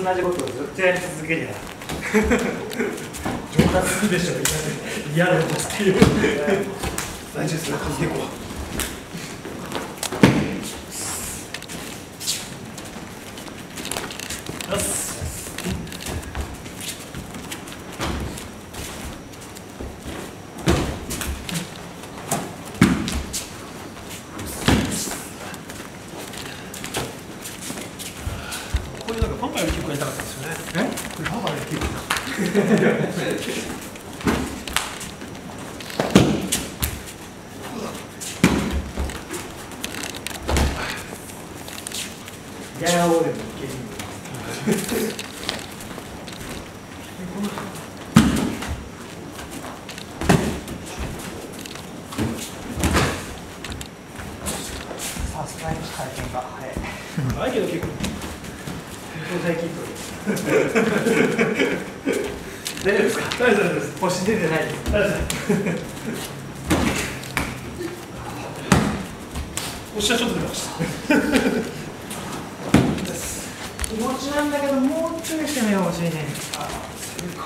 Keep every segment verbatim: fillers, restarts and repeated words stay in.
同じことをずっとやり続けりゃ上達するでしょみたいな嫌なことっていう大事ですね、数結構よしこういうなんかパンパより結構やりたかったんですよね。え？これパンパより結構ギャラオーでもいけるさすがに回転が早い早いけど結構東西キットです大丈夫ですか？ 大丈夫です。 星出てないです。 大丈夫です。星はちょっと出ました気持ちなんだけど、もうちょいしてみよう欲しいね。ああ、そうか。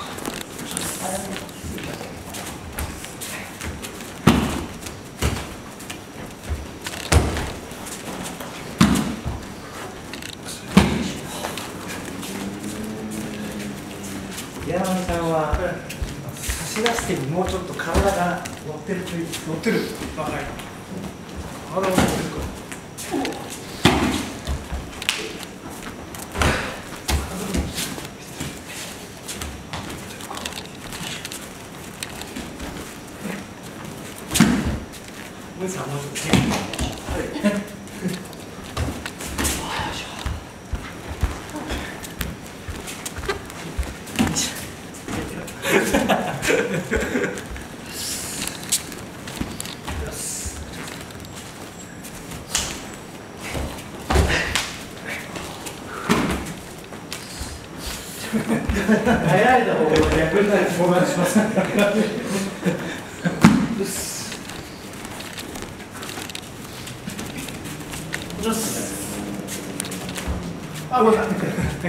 柳波さんは差し出してもうちょっと体が乗ってるといい。 乗ってる。あ、はい。体が乗ってるか。 ムさんもうちょっと手をはい。早いだ方が逆になり相談します。 あ、ごめんなさい。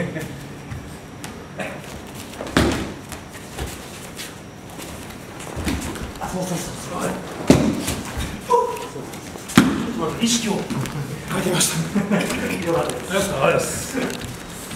あ、そうそうそうそう。 はい。まず意識を変えてみました。 よかったです。 ありがとうございます。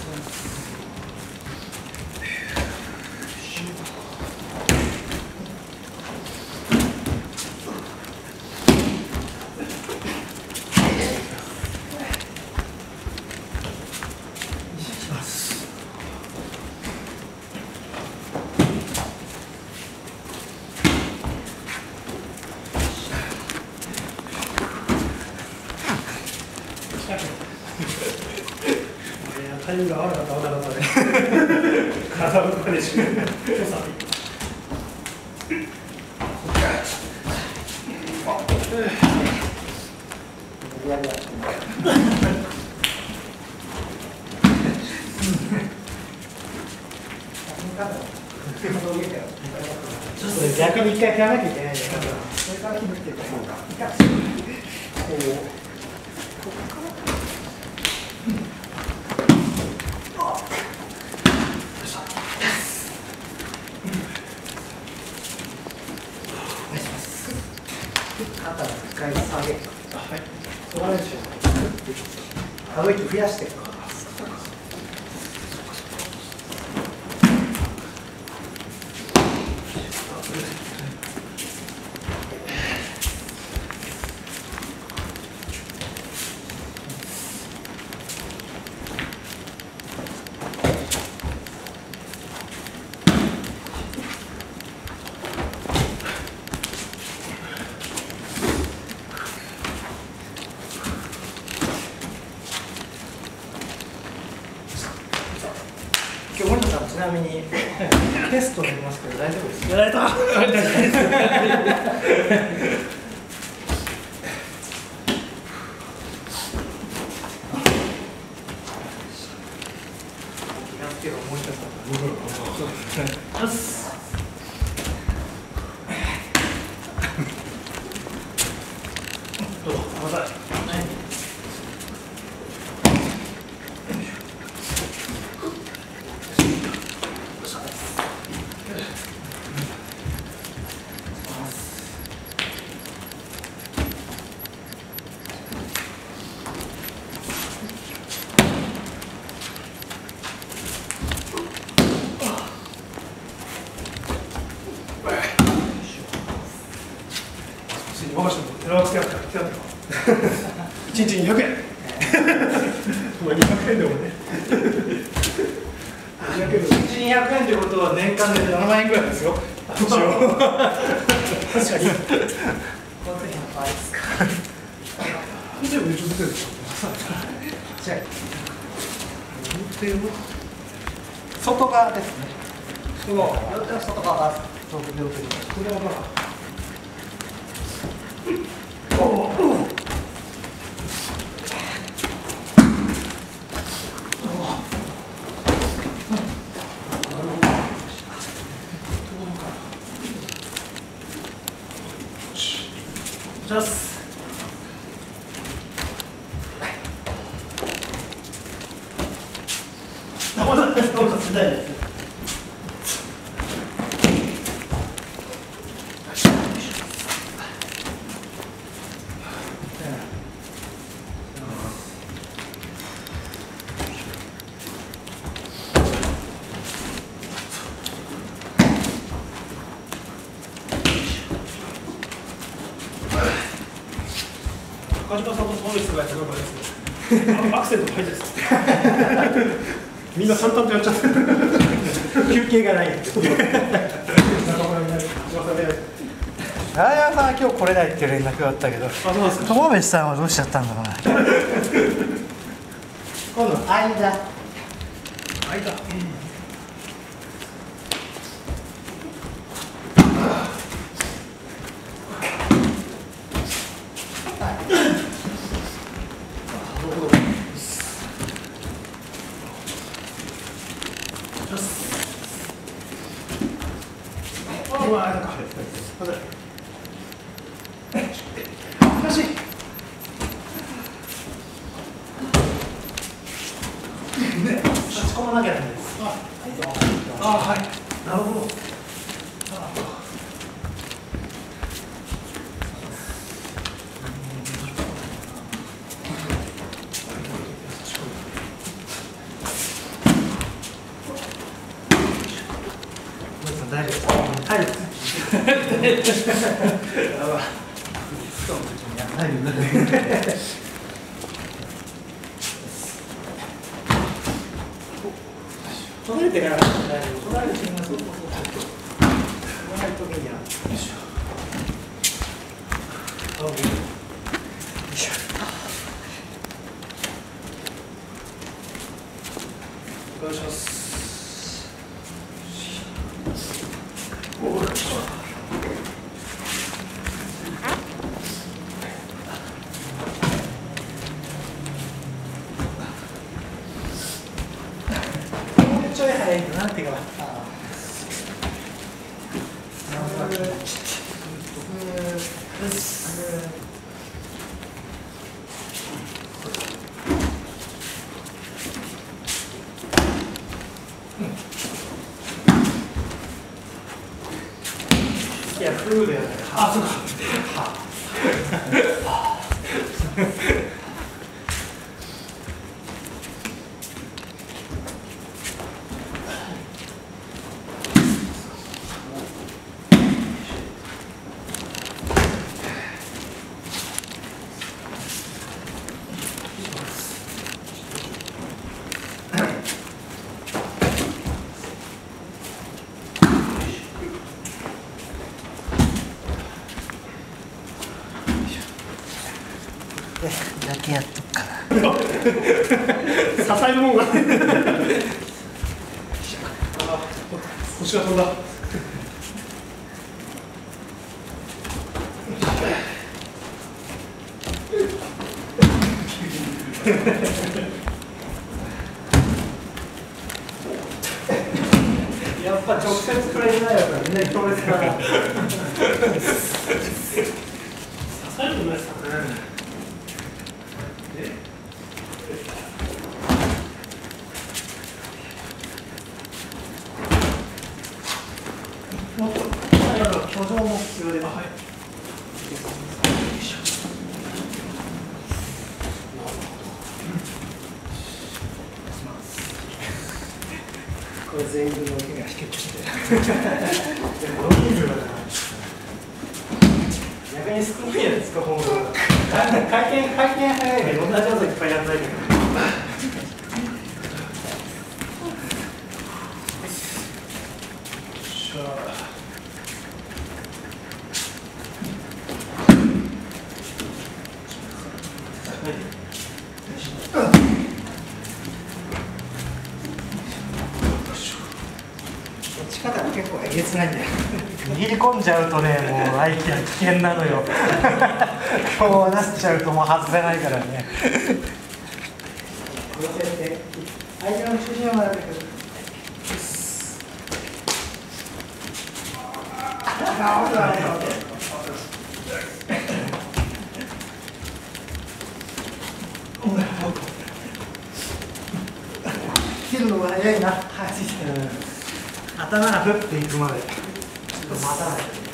タイミングが合わなかったわなかったね。体の中でしまう。 ちょっと逆に一回やらなきゃいけないんだから、それから気づいてるか、いかこう。肩の深い下げ、その練習可動域増やしていく。今日森田さん、ちなみにテストできますけど大丈夫ですか？ やられた。 気がつけば森田さんが。よし。 どうぞ、また。 いちにちにひゃくえんまあにひゃくえんでもねいちにちにひゃくえんってことは年間でななまんえんぐらいですよ。 確かにこの時の倍ですか。全部一応出てるでしょ。 じゃあ外側ですね。 その両手の外側が両手両手これはまあおおじゃあす。 まだまだ世代です。 中島さんとその人がやってるからですね。アクセント入ってです。みんな淡々とやっちゃってる。 休憩がない。 中村になる。 あやさんは今日来れないっていう連絡があったけど、 あ、そうなんですか。 友部さんはどうしちゃったんだろうな。今度間。 間。うわ、なんか。難しい。ね、差し込まなきゃなんです。あ、あ、はい。なるほど。 大丈夫です。体力。やばい。そうの時にやらないんだね。取れてから大丈夫。取られてみます。そうそうそう。取られる時には。よいしょ。よいしょ。 お願いします。 ちょい早いとなんていうか。いや、フーでやる。 あ、そうか。 だけやっとくかな。 支えるもんが。腰が飛んだ。 やっぱ直接プレイないからみんな強烈だな。 支えるもんないですからね。 もっと挙動も必要で、はい、これ全員分の手が引けちゃって逆に少ないやつか、本当回転回転早いね、同じ技いっぱいやらないけど。力が結構えげつないんだよ。握り込んじゃうとね、もう相手は危険なのよ。こうなっちゃうともう外せないからね。相手の主人はまだだけど。切るのが早いな。頭が振っていくまで。ちょっと待たないと。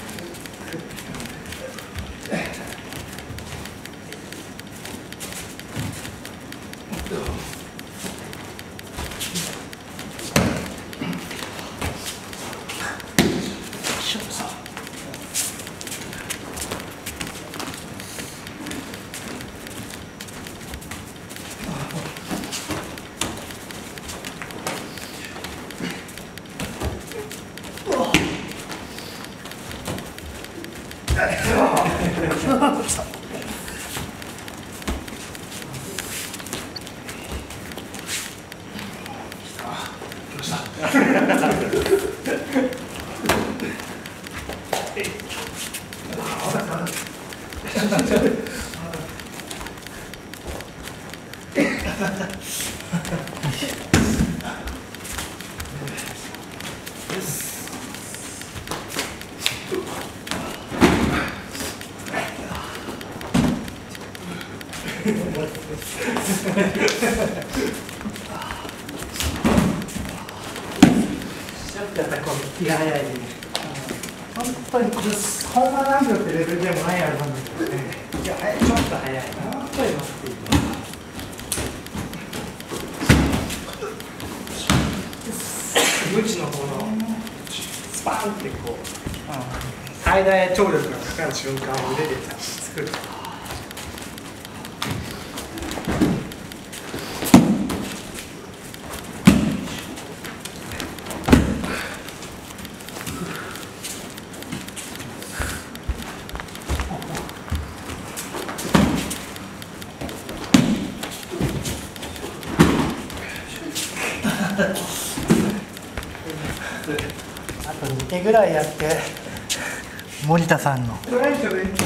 ちょっとやっぱりこう気が早いね。本当に本間何秒ってレベルでもないあれなんだけどね。いや、ちょっと早い。もうちょい待っていい。無知の方のスパーンってこう、最大張力がかかる瞬間を腕で作る。あとに手ぐらいやって森田さんのトライトで一緒に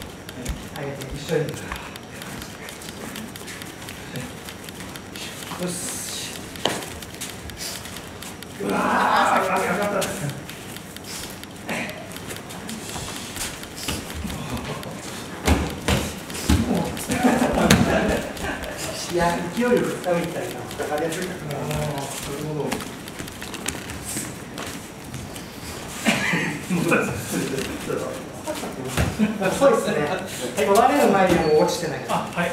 よし。うわー、上がった。いや、勢いよく掴みたいな。分かりやすいかな。なるほど。そうですね。取られる前にもう落ちてない。あ、はい。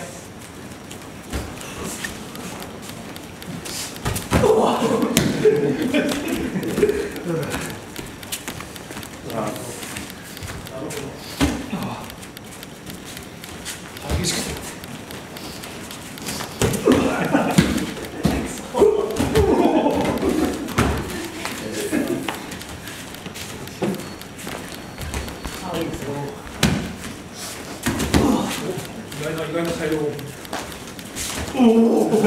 意外な意外な裁量。おお。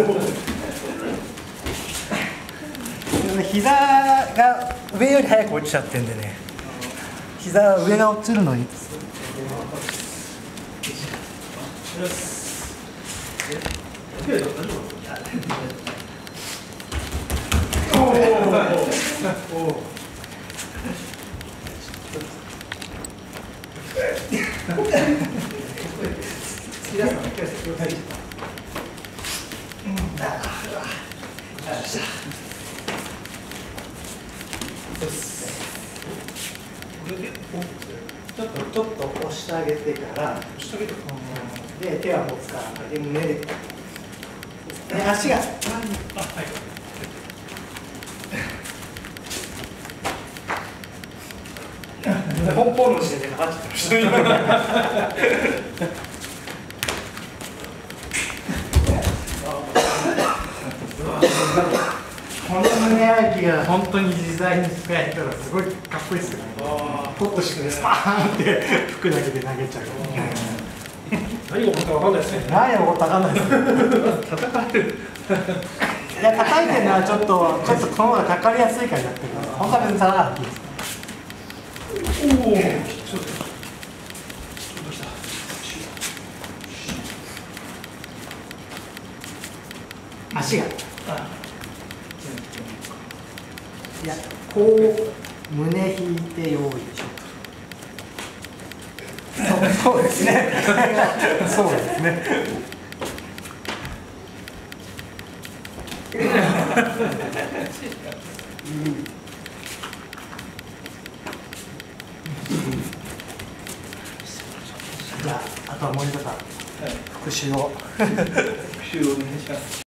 膝が上より早く落ちちゃってんでね。膝上が落ちるのに。おお。ちょっとちょっと押してあげてから押してあげてで手はもう使わないで胸でで足があ、はい本邦の時点でかかっちゃってましたこの胸歩きが本当に自在に使えたらすごいかっこいいですよね。ポッとしてスパーンって服だけで投げちゃう。 何が起こったか分かんないですね。 何が起こったか分かんないです。 叩かれる。 いや、叩いてるのはちょっと、ちょっとこの方がかかりやすいからやってるから、本当は別に叩かなくていいです。 おお、ちょっと、ちょっとした。 足が。いや、こう胸引いて用意でしょ。そう、そうですね。そうですね。じゃあ、あとは森田さん、復習を。 復習をお願いします。